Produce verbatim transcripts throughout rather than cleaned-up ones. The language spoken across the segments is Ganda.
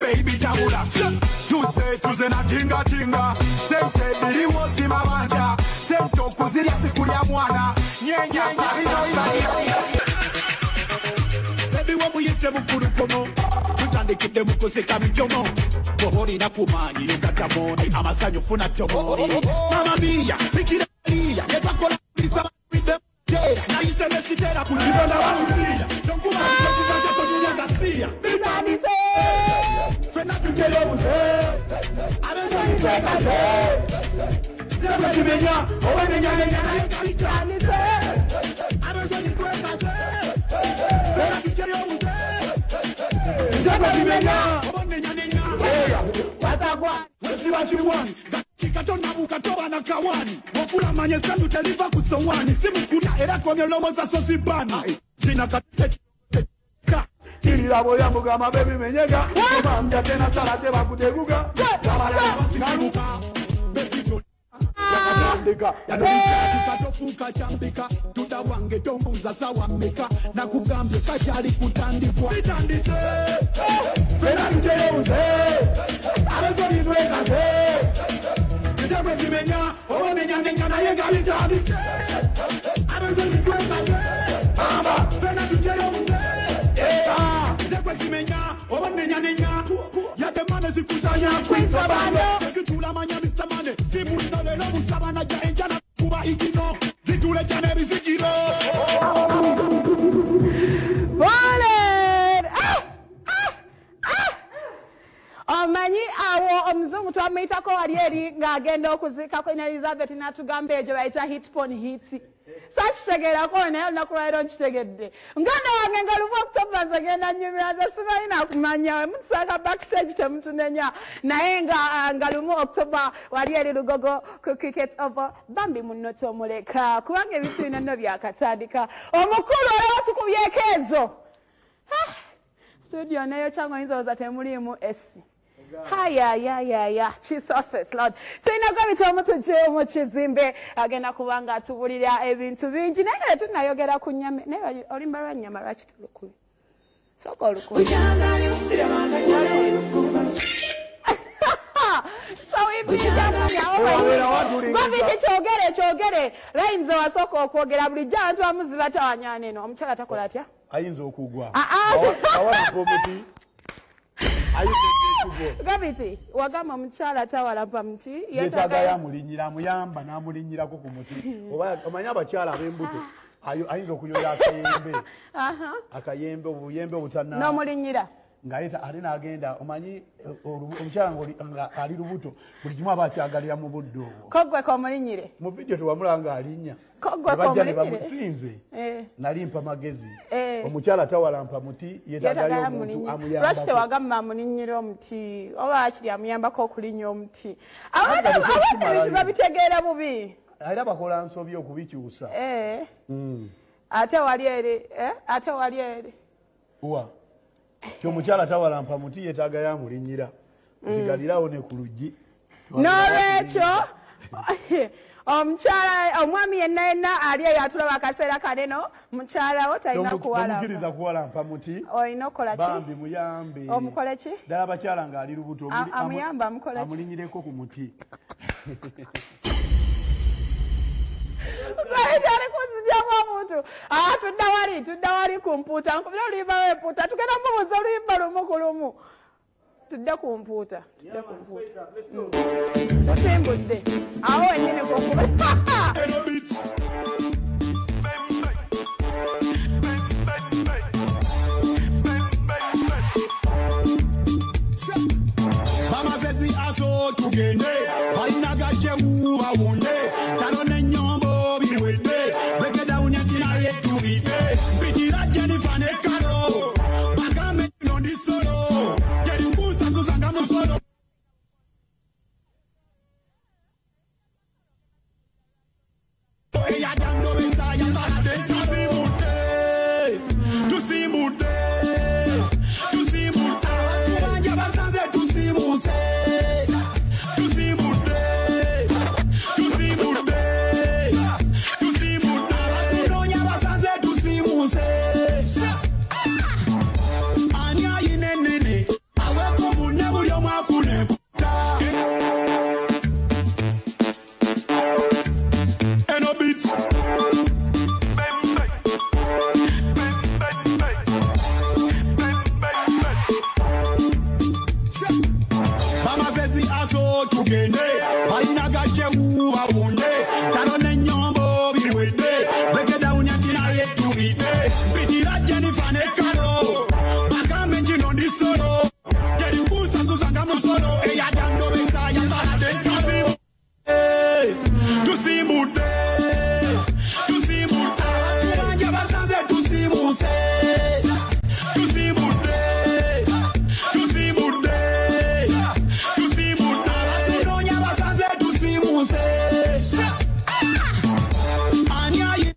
baby tabula. You say tuze na tinga tinga. Sente bili wosi mabanja. Sento kuzili sikulia mwana. Nyenya baby wamu yese mukuru komo. Tutandikide mukoseka mijomo. Bohori na kumanyi yukatamoni. Amasanyo funa tomori. Mama mia, sikira mia. Yeta kola lisa mide. Na ise mesitera kujibona wanusia. Jonkuma mkosika kujulia gasia. Bitani se. Fena tukele uze. Amezo niteka se. Sema kimenya. Owe nenya nenya na yeka itani se. Amezo niteka se. Fena tukele uze. Sema kimenya. Owe nenya nenya. Watagwa. Wesi what you want. Kikatona bukatoba na kawani. Wapula manye sandu teliva kusowani. Simu kuna era kwenye lomo za sosibani. Zina katete. Kili la boya mugama baby menyega. Kama mja tena salate bakudeguga. Kamala wasimuka. Besito. Yakatandika. Yakatandika. Katofuka chambika. Tutawange tombuza sawa meka. Na kugambe kachari kutandikwa. Bitandise. Fena mjele uze. Amezo nidweka ze. Kitabu zimenya. Owa menya nenga na yega bitandise. Amezo nidweka ze. Amba. Fena mjele uze. Zimenya, oba nenya nenya, ya demane zikusanya kwisa bando, zitula manya mistamane, zimusale no musabana ja enjana kuba ikino, zitule jane bizikiro. Wallet! Ah! Ah! Ah! Omanyi awo omuzungu twamuyita ko walieri ng'agenda okuzika kwe Elizabeth n'atugamba ejo bayita hit pon hit. Sakitegera ko naye olunaku lwaleero nkitegedde. Muganda wange nga lumu October agenda nnyumira nze simanyi nakumanya we mutusanga backstage temutunenya naye nga nga lumu October wali eri Lugogo ku cricket over bambi munno tomuleka kubanga ebintu bino nno byakatandika omukulu olaba tukubyeko ezo. Studio nayo kyangu oyinza temuliimu esi. Haya ya ya ya Jesus Lord. Tena Gravity omutujju mu Kizimbe agenda kubanga atubulira ebintu bingi naye tunayogera ku nnyama naye olimba lwa nnyama lwaki tulukubi. Soko lukubi. So Gravity kyogere kyogere lines wasoko okwogera bulijjo abantu bamuziba tawanyana eno omukyala takola atya? Ayinza okugwa. Awala promote. Gravity, wagamba omukyala tawalampa muti yetaga yamulinyira muyamba namulinyirako ku muti oba omanya abakyala ab'embuto ayinza okuyoya akayembe akayembe obuyembe obutanna n'omulinyira ng'ayita ali n'agenda omanyi omukyala nga ali lubuto buli kimu aba akyagalira mu budde obwo kogwe komulinyire mu vidiyo tewamulanga alinya kogwe komulinyire sinze nalimpa magezi Eh. omukyala tawalampa muti yetagayo omuntu amuyamba lwaki tewagamba amulinyira omuti oba akiri amuyambako okulinya omuti abantu babitegeera bubi era bakola nsobi okubikyusa ate wali eri ate wali eri wa kyomukyala tawalampa muti yetagayo amulinyira zigalirawo ne ku luggi n'olwekyo omukyala omwami yenna yenna ali eyo atulaba akaseera kaneno mukyala wo talina kuwalampa kuwalampa muti olina okukola ki bambi muyambe omukole ki ddala abakyala ng'ali lubuto amuyamba amukole ki amulinyireko ku muti ali kunzigyamu omuntu tudda wali tudda wali ku mpuuta nkubira oluyimba w'empuuta tugenda mubuuza oluyimba lumu ku lumu tudde ku mpuuta tudde ku mpuuta osimbudde awo wennyini kukuba bamazezi aso tugende balina gajewu bawunde talo n'ennyombo biwedde begedawunya kinaye tubidde bigira Jennifer ne Karo bagambe no ndi solo terimbusa susanga musolo eya dando besaya sana de tusimute tusimute tusimute tubanja basanze tusimuse tusimute tusimute tugende balina gajje wuba wonde tano n'ennyombo biwedde begedawunya kinaye tubidde bitira Jennifer ne Karo bagambe kino ndi solo terikuusa susanga musolo eyadandobesa yasalade nsasimu tusimbudde tusimbudde kubanja basanze tusimuse tusimbudde tusimbudde tusimbudde abatunonya basanze tusimuse ani ayi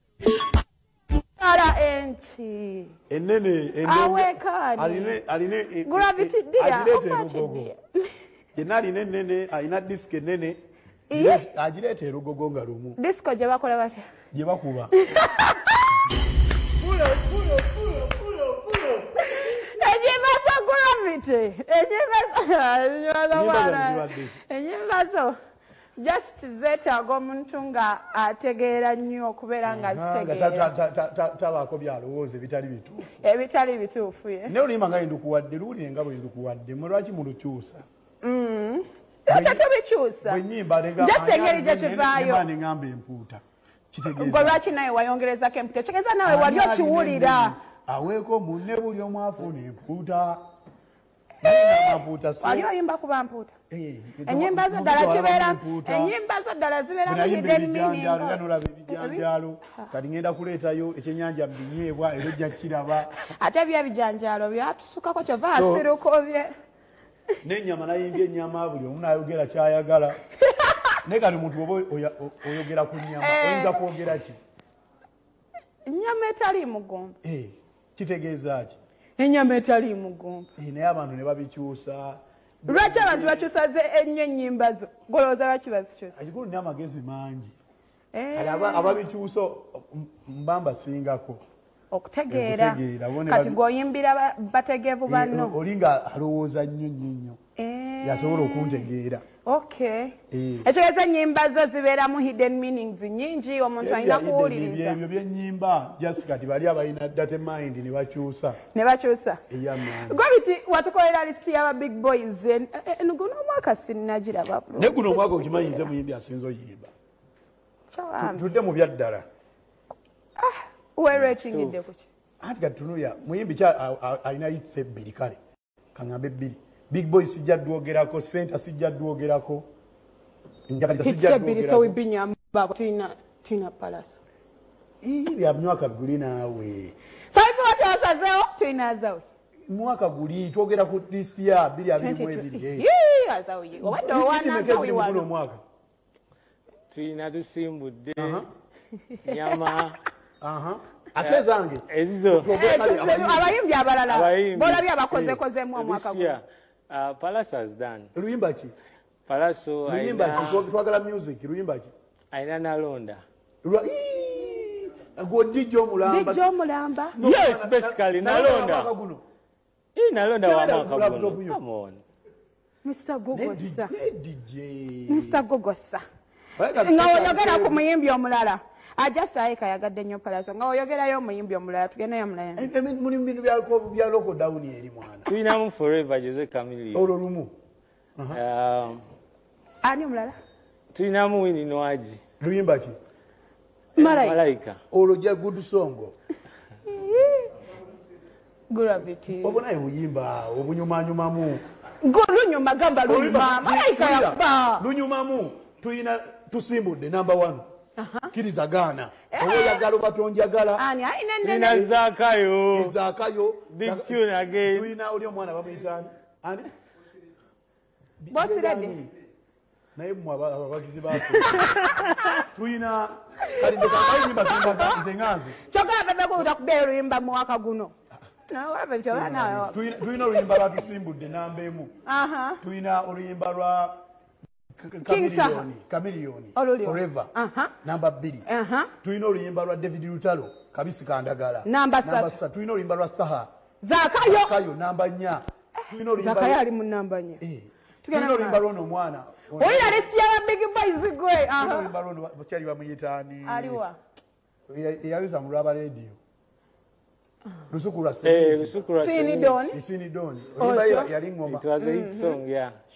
ara enti enene awekani aline aline Gravity dia rugogo yena aline enene alina disk enene agirete erugogo nga lumu disco gye bakola batya gye bakuba enyimbazo Gravity enyimbazo just zeetaaga omuntu nga ategeera nnyo okubeera nga zitegeera tabaako byalowooza ebitali bituufu ebitali bituufu ye naye oluyimba nga yendukuwadde luwulire nga bwe ndukuwadde mwe lwaki mulukyusa ate tubikyusa just engeri gye kivaayo neŋŋamba empuuta gwe lwaki nawe wayongerezako empuuta kitegeeza nawe wali okiwulira aweeko munne buli omu afuna empuuta wali oyimba kuba mpuuta enyimba zo ddala kibeera enyimba zo ddala zibeera hidden meaning ebijanjaalo kati ngenda kuleetayo ekyenyanja mbinyeebwa era ojja kiraba ate ebyebijanjaalo byatusukako kyova asirukobye n'ennyama nayimbye ennyama buli omu naayogera kyayagala naye kati omuntu oba oyogera ku nnyama oyinza kwogera ki ennyama etali mugumba kitegeeza ki ennyama etali mugumba naye abantu ne babikyusa lwaki abantu bakyusaze ennyo ennyimba zo golowooza lwaki bazikyusa ekikulu nina amagezi mangi ababikyusa mbamba singako okutegeera kati gweoyimbira bategeevu banno olinga alowooza nnyo nnyo nnyo yasobola okuntegeera ekitegeeza ennyimba zo zibeeramu hidden meanings nyingi omuntu alina kuwuliriza ebyo byennyimba just kati bali abalina data mind ne bakyusa ne bakyusa Gravity watukolera listi y'aba big boys guno omwaka sinnagiraba naye guno omwaka okimanyi nze muyimbi asinza oyimba tudde mu byaddala weeretingidde kuki anti kati tunuya muyimbi ki alina yitsa ebbiri kale kaŋŋambe ebbiri big boy sijja dwogerako center sijja dwogerako njakaliza sijja dwogerako tulina palaso bya mwaka guli naawe saivi watwasazeewo tulina azawe mwaka guli twogera ku lisi ya bbiri abiri mu ebiri azawe obadde owaana azawe wano omwaka tulina tusimbudde nyama ase zange ezizo abayimbi abalala boolabye abakozekozemu omwaka guno Palace has done. Luyimba ki? Palaso Luyimba ki? Twagala music. Luyimba ki? Aina nalonda. Go Dijo Mulamba. Dijo Mulamba? Yes, basically nalonda. Hii nalonda wa mwaka guno. Come on. Mister Gogosa. D J. Mister Gogosa. Nga oyogera ku muyimbi omulala. Ajasta ayika yagadde nnyo Palaso nga oyogerayo omuyimbi omulala tugendayo mulala. Muli mu bintu bya loko down eri mwana. Tulinamu Forever Jose Chameleone. Olwo lumu. Ani omulala? Tulinamu Winnie Nwaji. Luyimba ki? Malaika. Olwo gya good song. Gravity. Obona yuyimba obunyumanyumamu. Lunyuma gamba lunyuma. Malaika yakba. Lunyumamu tuyina tusimbudde number one. Kiriza Ghana. Oyagala batonjagala. Ani ayina nene. Ina Zakayo. Zakayo. Big tune again. Tuyina oli omwana bamuyitani. Ani? Boss ready. Naye mwa abagizi baako. Tuyina kali nze kabayi nyimba zimba nze nganze. Choka bebe ko utakubeera luyimba mu waka guno. Na wabe choba nayo. Tuyina tuyina oluyimba lwa tusimbudde namba emu. Aha. Tuyina oluyimba lwa Chameleone, Chameleone, Forever, uh-huh. Number bbiri. Uh-huh. Tuyina oluyimba lwa David Lutalo, Kabisi Kandagala. Number ssatu. Tuyina oluyimba lwa Saha. Zakayo. Zakayo namba nnya. Tuyina oluyimba Zakayo ali mu namba nnya. Eh. Tuyina oluyimba lwono omwana. Oyina lesi ya big boys gwe. Aha. Tuyina oluyimba lwono bakyali bamuyitaani. Aliwa. Eyayuza mu lwaba radio. Lusuku lwa Eh, Lusuku lwa Sini Don. Sini Don. Oyimba yali ngoma. It was a hit song, yeah.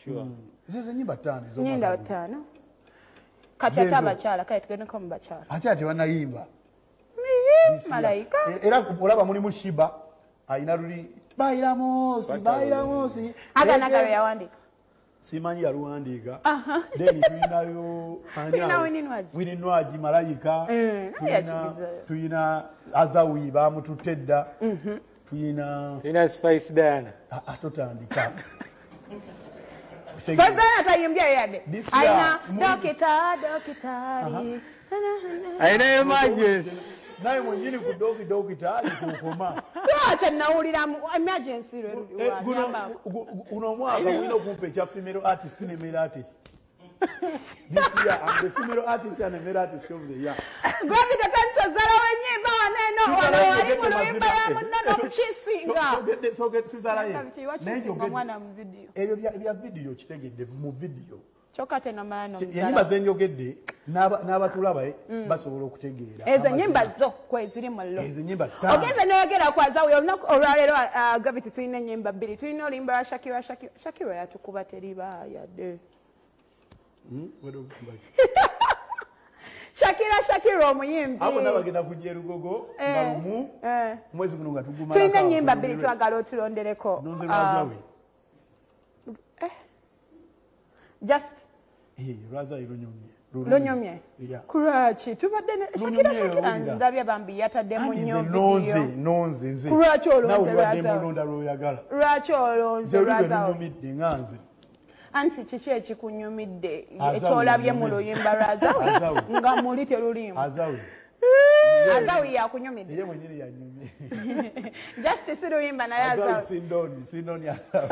sure. Zizo nyimba ttaano zo. Nyinda ttaano. Kati ate abakyala kale tugendeko mu bakyala. Ate ate banayimba. Malayika. Era olaba mulimu Shiba ayina luli bayira Mosi bayira Mosi. Agana kabe yawandika. Simanyi yaluwandiika. Then tuyinayo Tuyina Wininwaji Malayika. Tuyina tuyina Azawi bamututedda. Tuyina Tuyina Spice Diana. Atotandika. Spice Diana atayimbya yade. Ayina dokita dokitari. Ayina emergency. Naye mwennyini ku doki dokitari kukoma. Acha nawulira emergency lwe. Uno mwaka wino kumpe cha female artist ne male artist. This year I'm the female artist and the male artist of the year. Gravity kanso zara wenyimba waneno wano wali muluyimba ya munano mchisinga. So get sizala ye. Nenjo mwana mu video. Ebyo bya video kitegedde mu video. Chokate na maana muzala. Enyimba zenjogedde n'abatulaba basobola okutegeera. Ezo nyimba zo kweziri mu lo. Ezo nyimba ta. Ogeze n'oyogera kwaza uyo olwalero Gravity tulina nyimba bbiri. Tulina olimba wa Shakira Shakira. Shakira yatukuba teriba yadde. Hmm? Wado kubachi. Shakira Shakira omuyimbi. Abo nabagenda kujja Rugogo nga lumu. Eh. Mwezi guno nga tugumala. Tulina nyimba bbiri twagala otulondereko. Nonze Razawe. Eh. Just Eh, Raza irunyumye. Lunyumye. Yeah. Kurachi tubadde ne Shakira Shakira ndabye bambi yatadde mu nnyo video. Nonze, nonze nze. Kurachi olonze Raza. Raza. Nawe mulonda lwoyagala. Lwaki olonze Raza? Lunyumidde nganze. Anti kiki ekikunyumidde ekyolabye mu luyimba Raza nga muli terulimu. Azawe. Azawe yakunyumidde. Ye mwenyine yanyumye. Just si luyimba naye Azawe. Azawe sindoni, sindoni Azawe.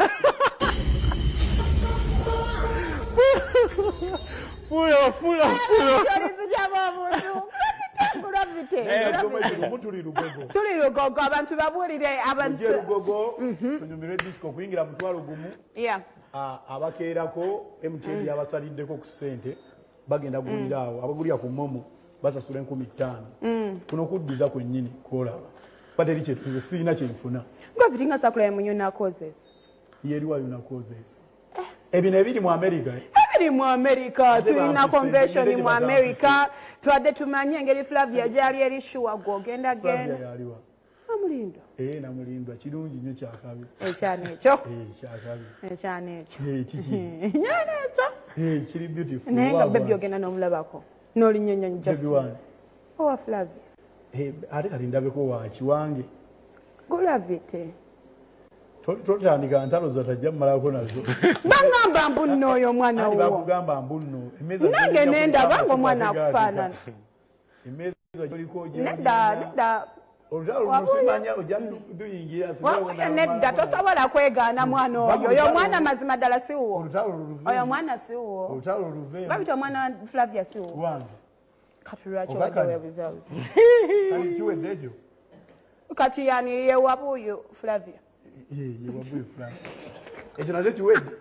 Fulo, fulo, fulo. Tuli Lugogo abantu babuulire abantu. Tuli Lugogo tunyumire disco kuyingira mutwalo gumu. Yeah. Abakeerako M T N yabasaliddeko ku ssente bagenda gulira awo abagulira ku momo basasula enkumi ttaano. Kuno kuddiza kwennyini kwolaba. Bateri kyetuze sirina kyenfuna. Gravity nga sakula ya munyuna akoze. Yeri wa yuna causes. Ebino ebiri mu America. Ebiri mu America tulina convention mu America twadde tumanye engeri Flavia gyali erishuwa gwogenda genda. Flavia yaliwa. Namulindo. Eh namulindwa kirungi nnyo kyakabi. Ekyana ekyo. Eh kyakabi. Ekyana ekyo. Eh kiki. Nyana ekyo. Eh kiri beautiful. Naye nga baby ogenda n'omulabako. N'olinyenya just. Baby one. Owa Flavia. Eh ate kati ndabeko wa kiwange. Gravity. Totandika ntalo zatajja mmalako nazo. Bangamba mbunno oyo mwana wo. Bakugamba mbunno. Emeza nange nenda bango mwana akufaanana. Emeza gyoliko gye. Neda neda. Olutalo lusimanya ojja duyingira sinabona. Neda tosobola kwegaana mwana oyo. Oyo mwana mazima ddala si wo. Olutalo luve. Oyo mwana si wo. Olutalo luve. Babita omwana Flavia si wo. Wange. Kati lwaki wajja weebuzabuza. Kati kiwedde ekyo. Kati yani ye wabuyo Flavia. Eh, ye wabuyo Flavia. Ekyo nakyo kiwedde.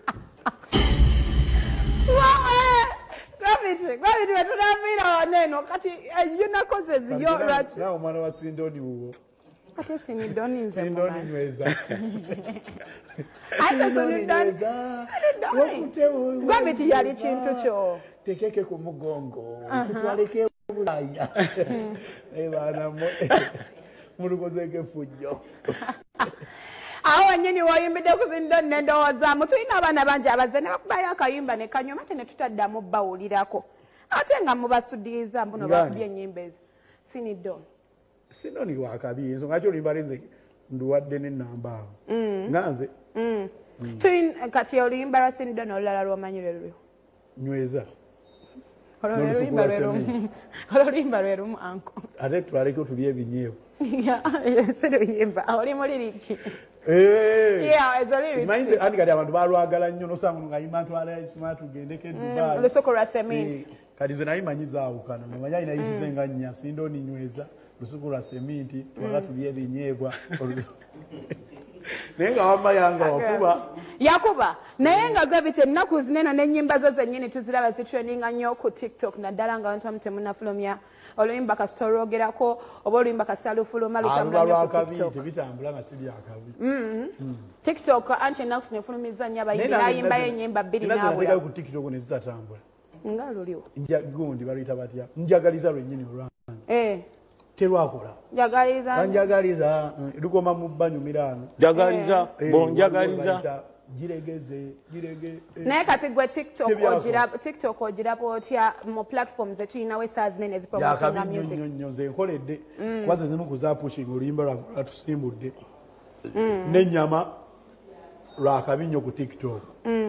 Gravity, Gravity wetunamira waneno kati yuna causes yo lwaki. Nawe omwana wa Sindoni wuwo. Kati Sinidoni nze Sindoni mwana. nyweza. Ate Sinidoni. Sinidoni. Gravity yali kintu kyo. Tekeke ku mugongo. Kutwaleke Bulaya. Eh bana mo. Mulukozeke fujjo. Awo nyini wayimbidde ku Sinidoni nendowoozamu tulina abaana bangi abazze ne bakubayo akayimba ne kanyuma ate ne tutaddamu bawulirako. Ate nga mubasudiriza mbuno bakubye ennyimba ezo. Sinidoni. Sinidoni wakabi ensonga ki oluyimba lenze nduwadde n'ennamba awo. Nganze. Tulina kati oluyimba lwa Sinidoni olulala lw'omanyire lulyo. Nyweza. Oluyimba lwe lumu anko. Ate twaleko tulye ebinyeewo. Siruyimba oli muliriki. Eh. Yeah, ezo liriki. Mind andi kati abantu balwagala nnyo nosangu ngayimba ntwala ekisuma tugendeke Dubai. Lusoko lwa sementi. Kati nze nayimanyiza awukana mumanya alina yitize nga nnya Sinidoni nyweza lusoko lwa sementi twala tulye ebinyeebwa. Nenga wama yanga wakuba. Yakuba. Naye nga Gravity ennaku zineno n'ennyimba zo zennyini tuziraba zitrendinga nnyo ku TikTok naddala nga abantu temunafulumya oluyimba kasitolwogerako oba oluyimba kasalufuluma lutambula nnyo ku TikTok. Tebitambula nga siri akabi. TikTok anti ennaku zino efulumizza nnyo abayimbi n'ayimbayo ennyimba bbiri n'abula. Ku TikTok ne zitatambula. Nga luliwo. Nja gundi baluyita batya. Njagaliza lwennyini olwange. Eh. Terwakola. Njagaliza. Njagaliza lukoma mu banyumiraano. Njagaliza. Bon njagaliza. Jiregeze, jirege. Naye kati gwe TikTok ogira TikTok ogira otya mu platforms zetuyinawo essaawa zinene zipromotinga music. Nnyo nnyo nze nkoledde kwaza zimu kuza pushing oluyimba lwatusimbudde. N'ennyama lwakabi nnyo ku TikTok.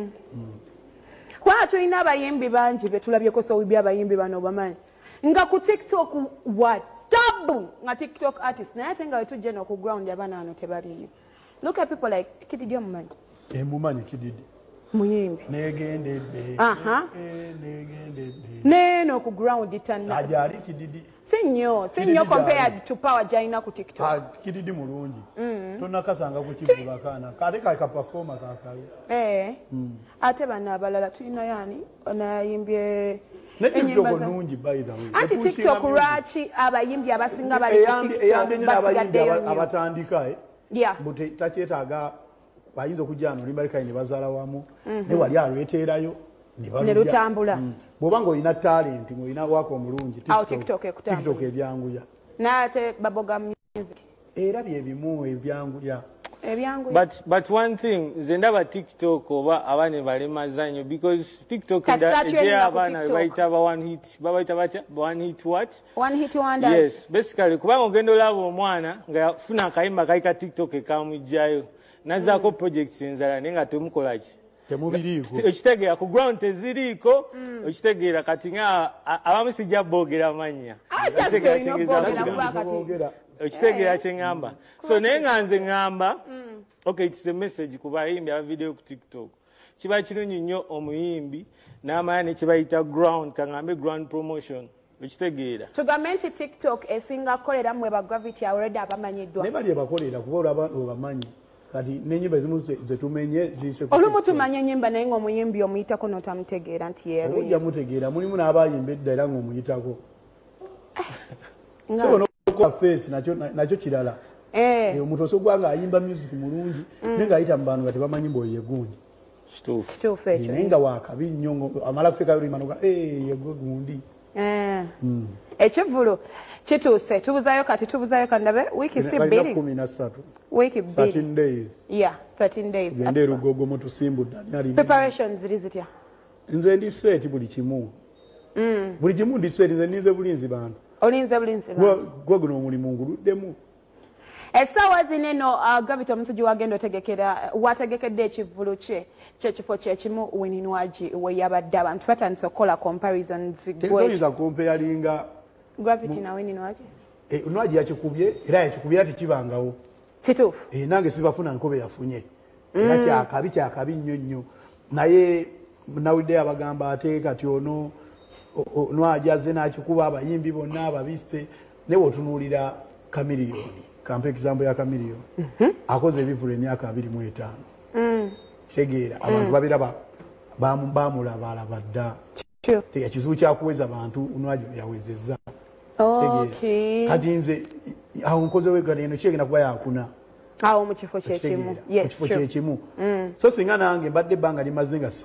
Kwa tulina abayimbi bangi be tulabyeko sowibi abayimbi bano bamanyi. Nga ku TikTok wa tabu nga TikTok artist naye ate nga wetujje no ku ground abaana wano tebaliyo. Look at people like Kididi omumanyi. Emumanyi Kididi. Muyimbi. Negendedde. Aha. Negendedde. Neno ku ground tanna. Ajali Kididi. Sinyo, sinyo compared to power jaina ku TikTok. Ha Kididi mulungi. Tonna kasanga ku kivula kana. Kale ka performer kakale. Eh. Ate bana abalala tulina yani onayimbye TikTok nungi by the way. Ati TikTok lwaki abayimbi abasinga bali ku TikTok. Eyandi nyina abayimbi abatandika eh. Yeah. But takyetaaga bayinza okujjano limbalika ne bazaala wamu ne wali alweteerayo ne lutambula. Bw'oba ng'olina talent ng'olina wako omulungi TikTok TikTok ebyanguya. N'ate baboga music. Era bye bimu ebyanguya. Ebyanguya. But but one thing nze ndaba TikTok oba abaana balemazanyo because TikTok nda abaana bayita ba one hit babayita batya one hit what? One hit wonders. Yes, basically kubanga ogenda olaba omwana nga yafuna akayimba kayika TikTok ekamujjayo nazaako project enzala naye nga temukolaki temubiriiko ekitegeera ku ground teziriiko ekitegeera kati nga abamu sijja boogera mannya ekitegeera kyeŋŋamba so naye nga nze ŋŋamba okay it's a message ku bayimbi aba video ku TikTok kiba kirungi nnyo omuyimbi n'amanya ne kibayita ground kaŋŋambe ground promotion ekitegeera tugambe nti TikTok esinga kukolera mmwe ba Gravity already abamanyiddwa naye bali ebakolera kuba olaba obamanyi kati n'ennyimba ezimu zetumenye ziyise olumu tumanye ennyimba naye ng'omuyimbi omuyitako n'otamutegeera nti yeeru ojja mutegeera mulimu n'abayimba edda era ng'omuyitako so nokola face nakyo kirala omuntu osogwa ng'ayimba music mulungi naye ng'ayita mu bantu nga tebamanyi mbu oye gundi kituufu ekyo naye nga wakabi nnyo amala kufikayo limanoga yegwe gundi ekivulu kituuse tubuzayo kati tubuzayo kandabe wiiki si bbiri kumi na ssatu wiiki bbiri thirteen days yeah thirteen days gende erugogo mutusimbudde preparations ziri zitya nze ndi straight buli kimu buli kimu ndi straight nze ninze bulinzi bantu olinze bulinzi bantu gwe guno omulimu nguluddemu essaawa zineno Gravity omutujju wagenda otegekera wategekedde ekivulu kye kyekifo kyekimu weninwaji we yabadde abantu batandise okukola comparisons tegoyiza comparinga Gravity na weninwaji nwaji yakikubye era yakikubye ati kibangawo kituufu nange sibafuna nkobe yafunye era kyakabi kyakabi nnyo nnyo naye nawulidde abagamba ate kati ono nwaji azze n'akikuba abayimbi bonna ababisse ne bw'otunuulira Kamiliyoni kampa example ya Kamiliyoni akoze ebivulu emyaka abiri mu etaano kitegeera abantu babiraba bamulaba alaba dda ekizibu kyakuweza abantu nwaji yawezezza kati nze awo nkozewo egana eno kyegenda kuba yakuna awo mu kifo kyekimu mu kifo kyekimu so singa nange mbadde ebbanga limaze nga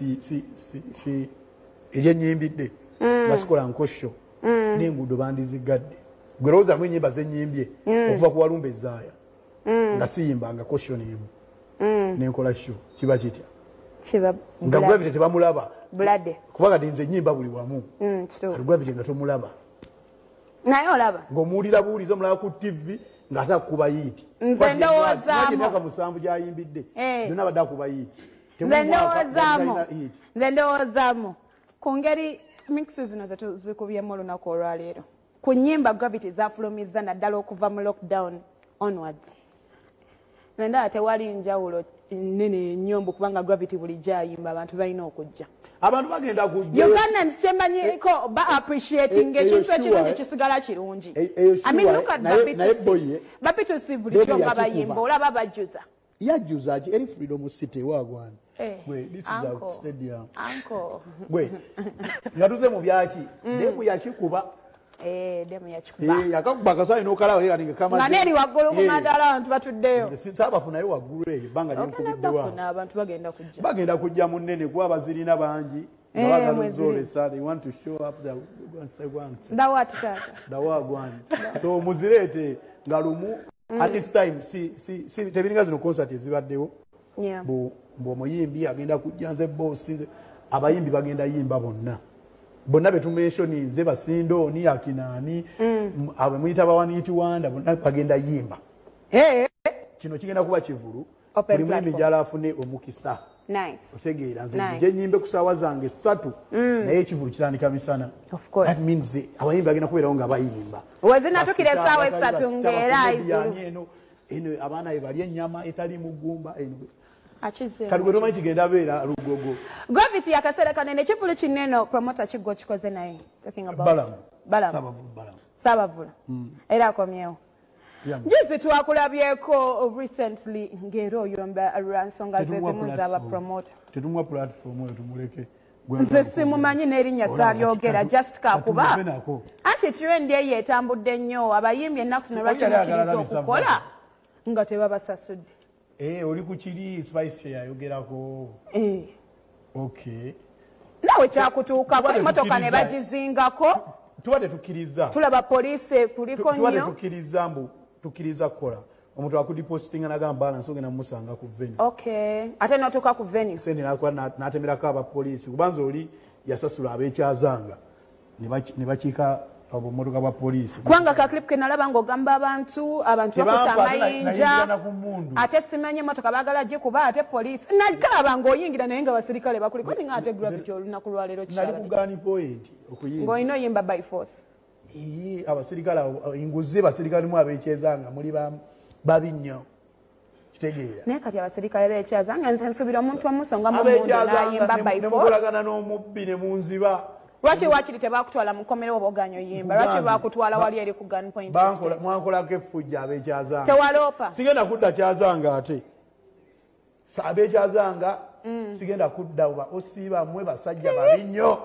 eryennyimbidde basikola nkosho n'enguudo bandizigadde gwe lowoozamu ennyimba zenyimbye okuva ku walumba ezaaya nga siyimbanga kosho n'emu nenkola sho kiba kitya nga Gravity tebamulaba kuba kati nze ennyimba buli wamu Gravity nga tomulaba naye olaba ng'omuwulira buwuliza omulaba ku tv ng'ate akuba yiiti nze ndowoozaamu emyaka musanvu gy'ayimbidde yonna abadde akuba yiiti nze ndowoozaamu nze ndowoozaamu ku ngeri mixi zino zetuzikubyemu olunaku olwaleero ku nnyimba Gravity zafulumizza naddala okuva mu lockdown onwards nandala tewali njawulo nene nnyo kubanga Gravity bulijjo ayimba abantu balina okujja abantu bagenda kujja Ugandans kyemanyiko ba appreciating ekintu ekirungi kisigala kirungi I mean look at Bapitusi Bapitusi bulijjo nga bayimba olaba bajjuza yajjuza ki eri Freedom City wagwana Eh, gwe this is uncle. a stadium Uncle. gwe nga tuze mu byaki demu yakikuba Eh, demu yakikuba. eh yakakuba akasayi n'okalawo era nga kama Nga neri waggulu ku madala abantu batuddeyo. saabafuna yo waggulu eyo banga ly'enkubiddewa Bafuna abantu bagenda kujja. bagenda kujja munene kuba bazirina bangi Eh, nga bagala mwezi. ozolesa they want to show up the once Dawati tata. dawagwani so muzireete nga lumu at this time si si si tebiringa zino concert ezibaddewo Yeah. bu omuyimbi agenda kujja nze boosi abayimbi bagenda yimba bonna bonna betumensionize basindo ni akinaani abo muyita bawaniiti wanda bonna bagenda yimba Eh, kino kigenda kuba kivulu Open buli muyimbi platform. gyala afune omukisa nice. otegeera nze Nice. nje nyimbe ku ssaawa zange ssatu naye ekivulu kitandika misana Of course. that means the- abayimbi bagenda kubeerawo nga bayimba Wezinatukira Basita, essaawa basita, essatu basita, ng'era bakomediani izulu. eno eno abaana be balya ennyama etali mugumba eno Akize. kati gwe tomanyi kigenda beera lugogo Gravity akaseera kanene kivulu kinene promoter kiggo kikoze naye. Talking about balamu Balamu. Sababu balamu Sabavula. Era akomyewo. Yeah. Jizi twakulabyeko recently ng'era oyomba lwansonga Tetumuwa zezimu z'aba platform. promoter. tetumuwa platform oyo tumuleke Nze simumanyi n'erinnya salyogera just kakuba nako anti trend eyo etambudde nnyo abayimbi ennaku zino lwaki Oli yali ayagala mukkiriza labisa okukola nga tebabasasudde. eh oli ku kiri Spice yayogerako Eh. okay Nawe kyakutuukako Tuba emmotoka ne tetukkiriza. bagizingako tuba tetukkiriza tulaba poliisi kuliko tuba nnyo. tetukkiriza mbu tukkiriza kukola omuntu akudipostinga nagamba balance ogenda musanga ku venue Okay. Ate n'otuuka ku venue. sente nakuba n'atemerako abapoliisi kubanza oli yasasula abekyazanga ne bakiika obumotoka bwa poliisi Kubanga ka clip ke nalaba ng'ogamba abantu abantu bakuta amayinja ku mmundu ate simanyi emmotoka baagala gikuba ate poliisi nakalaba ng'oyingira naye nga basirikale bakuliko ni nga ate Gravity olunaku lwaleero nali kikyala kugani point okuyimba ng'olina oyimba by force. Iyi, abasirikale abo, enguzi basirikale mu abekyezanga muli ba- babi nnyo kitegeera Naye kati abasirikale beekyazanga nze nsuubira omuntu omusonga mu mundu n'ayimba by force. nemukolagana n'omubbi ne munziba Lwaki wakiri tebakutwala mu kkomera oba oganya oyimba? Lwaki bakutwala wali eri ku gun point? Bankola- mwankolako effujja abekyazanga Tewaloopa. sigenda kudda kyazanga ate Sa- abekyazanga sigenda kudda oba osiiba mmwe basajja babi nnyo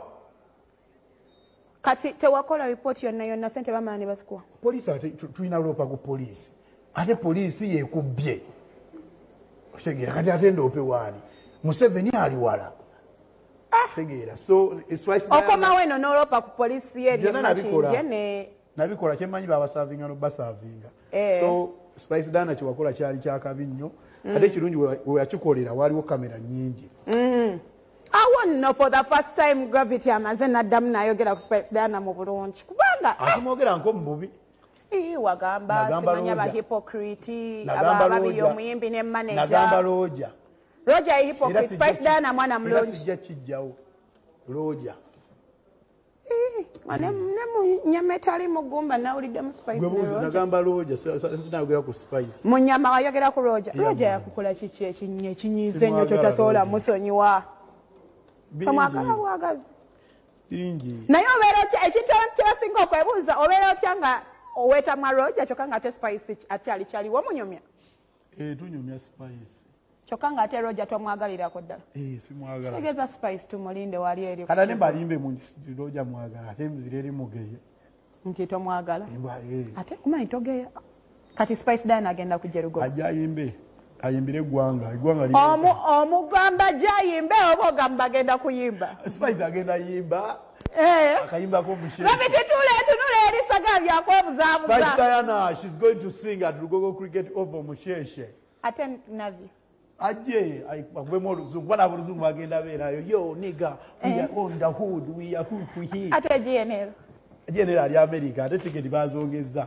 Kati tewakola ripooti yonna yonna sente bamala ne bazikuwa. poliisi ate tu- tulina loopa ku poliisi ate poliisi yekubbye kitegeera kati ate ndoope waani Museveni ali wala kitegeera so Spice Diana- Okomawo eno n'oloopa ku poliisi ye Byonna nabikola. makindye ne nabikola kyemmanyi babasaavinga nobasaavinga Eh. so Spice Diana kyewakola kyali kyakabi nnyo ate ekirungi we- we yakikolera waaliwo kamera nnyingi awo nno for the first time Gravity amaze n'addamu n'ayogera ku Spice Diana mu bulungi kubanga asimwogera nko mu bubi ii wagamba Nagamba simanya Roger. bahypocrite Nagamba ababiyo Roger. omuyimbi ne nagamba manager looja Roger ye Era hypocrite sijja Spice ki- Diana mwana era mulungi sijja kijjawo looja Ii, ne ne mu nyama etali mugumba nawuliddemu Spice gwe ne buuzi Roger. nagamba looja sinayogera ku Spice mu nyama wayogera ku Roger Yeah, Roger man. yakukola kiki ekinye ekinyiize Simwagala nnyo kyotasobola Roger. musonyiwa bingi tomwagala bwagazi bingi naye obeera otya ekintu kyebasinga okwebuuza obeera otya nga oweetamwa Roger kyokka nga ate Spice akyali kyaliwo munyumya Eh, tunyumya Spice kyokka nga ate Roger tomwagalirako ddala Eh, simwagala tegeza Spice tumulinde wali eri kata ne balimbe mu looja mwagala ate muzire eri mugeya nti tomwagala Embwa, eh. ate kumanyi togeya kati Spice Diana agenda kujja Lugogo ajja ayimbe ayimbire eggwanga eggwanga li- Omu- omugamba gyayimbe oba ogamba agenda kuyimba Spice agenda yimba Eh. akayimbako omushe Gravity tule tunule erisaga Spice byakwebuzabuza Diana, she's going to sing at Lugogo Cricket over Musheshe. ate navyo Ajje akubemu oluzungu bana oluzungu bagenda beerayo yo nigga we Eh. are on the hood we are who we here. ate gienero Ajje ne ali America ate tiketi bazongeza.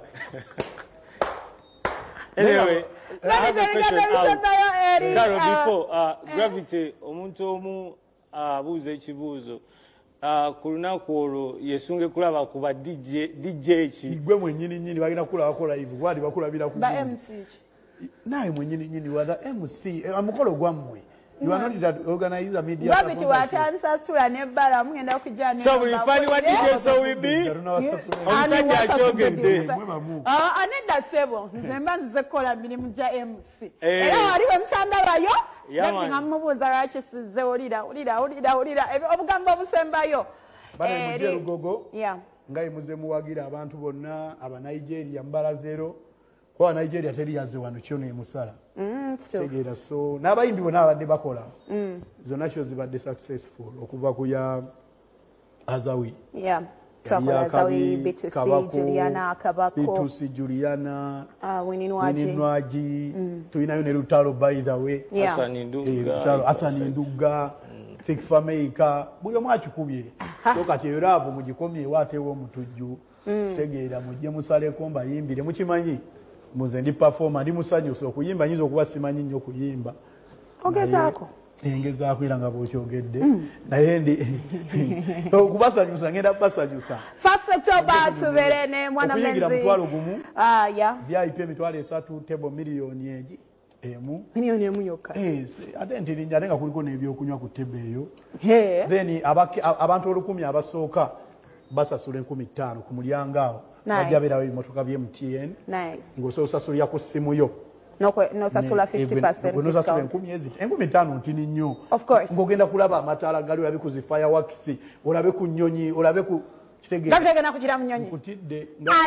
Anyway, I have a question out. eri Carol, ah, before uh, Gravity, omuntu omu abuuza ekibuuzo uh, ku lunaku olwo yesunge kulaba ku ba D J D J ki Igwe mwennyini nnyini bagenda kulabako live gwali bakulabira ku ba Zoom. M C ki? Naye mwennyini nnyini wa the M C eh, amukolo gwammwe You are not that organize a media. Gravity watansasula nebbala mugenda okujja ne. So we find what details so we be. Omusajja akyogedde. Ah, anedda ssebo nze mba nzize kukola mirimu gya M C. Era waliwo mutandalayo nga mubuuza lwaki sizze olira olira olira olira obugambo obusembayo. Bale mujje Lugogo. Yeah. Ngai muze muwagira abantu bonna aba Nigeria mbala zero. Kwa Nigeria teri yaze wano kyo ne musala. Mm, tegera so n'abayimbi bonna abadde bakola. Mm. Zona shows zibadde successful okuva ku ya Azawi. Yeah. Twakola Azawi, B two C, Juliana, Kabako. B two C, Juliana. Ah, Wininwaji. Wininwaji. Mm. Tuyinayo ne Lutalo by the way. Yeah. Asani Nduga. Lutalo Asani Nduga. Fik Fameka. Buli omu akikubye. So kati eravu mugikomye watewo omutujju. Mm. Tegera mujje musaleko mbayimbire mukimanyi. Muze ndi performer ndi musanyusa okuyimba nyizo okuba simanyi nnyo okuyimba. Ogezaako. Engezaako era nga bw'okyogedde. Naye ndi okubasanyusa ngenda kubasanyusa. First October tubeere ne mwana mlenzi. Okuyingira mutwalo gumu. Ah, yeah. V I P emitwalo esatu tebo miliyoni egi. Emu. Miliyoni emu yokka. Yes. Ate nti linnya ate nga kuliko n'ebyokunywa ku tebo eyo. Then abantu olukumi abasooka basasula enkumi ttaano ku mulyango awo. Bajja beerawo ebimotoka bya M T N. Nice. Ng'osasulira ku ssimu yo. N'osasula fifty percent discount. N'osasula enkumi eziti. Enkumi ttaano ntini nnyo. Of course. Ng'ogenda kulaba amataala gali olabe ku zi fireworks, olabe ku nnyonyi, olabe ku kitegeeza. Gagenda kugira mu nnyonyi. Nkutidde.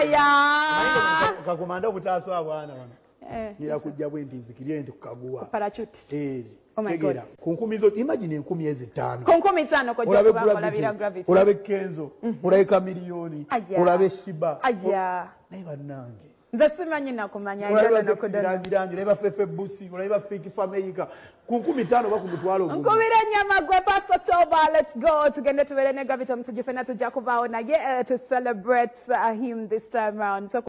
Aya! Kakumanda obutaasa abwana bano. Eh. Ngira kujja bwenti nzikirye nti kukaguwa. Parachute. Eh. Oh my God. Kunkumi zo imagine enkumi ezitaano. Kunkumi ttaano ko jja kubakolabira Gravity. Olabe Kenzo, olabe Kamiliyoni, olabe Shiba. Ajja. Naye bannange. Nze simanyi nakumanya njala nakudana. Olabe Fefe Busi, olabe Fiki Fameka. Kunkumi ttaano ba ku mutwalo gumu. Nkubira nyama gwe First October, let's go. Tugende tubeere ne Gravity omutujju fena tujja kubaawo naye to celebrate uh, him this time round. So